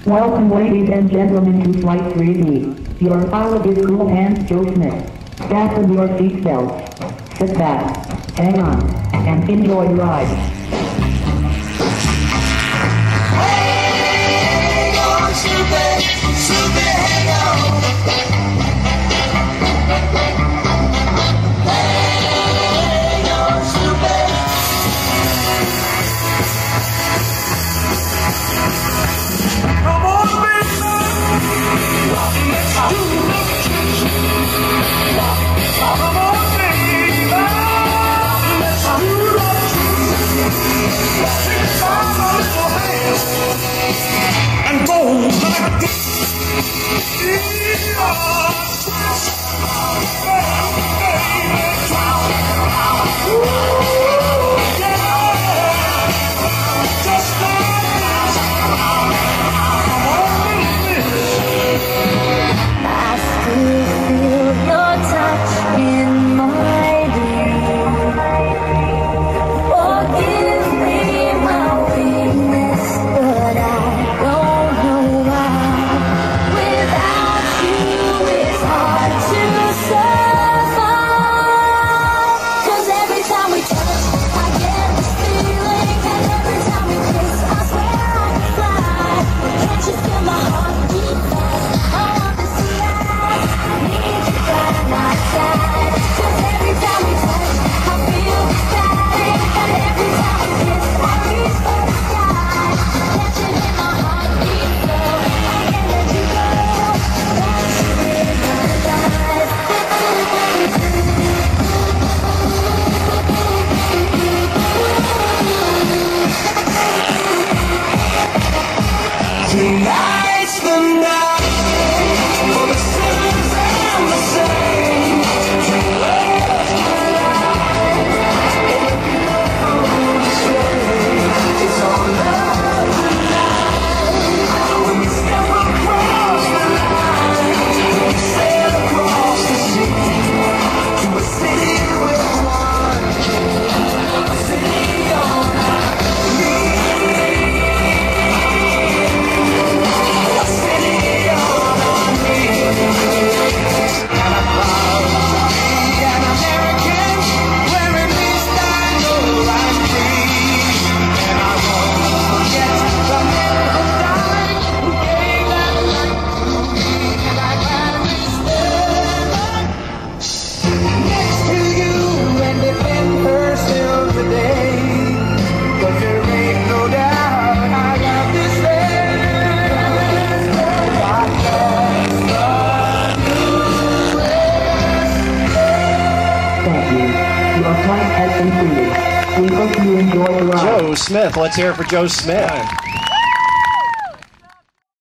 Welcome, ladies and gentlemen, to Flight 3D. Your pilot is Cool Hands Joe Smith. Fasten your seatbelts. Sit back, hang on, and enjoy the ride. Hang on, Snoopy, hang on. Hang on, Snoopy. Come on, baby. Let's do it. Come on, baby. Let's do it. Take my little hand and go like this. Tonight's the night for the sinners and the saints. To love it's all love tonight. When we step across the line, we sail across the sea to a city with one, a city on high. Your flight has concluded. We hope you enjoy the ride. Joe Smith. Let's hear it for Joe Smith.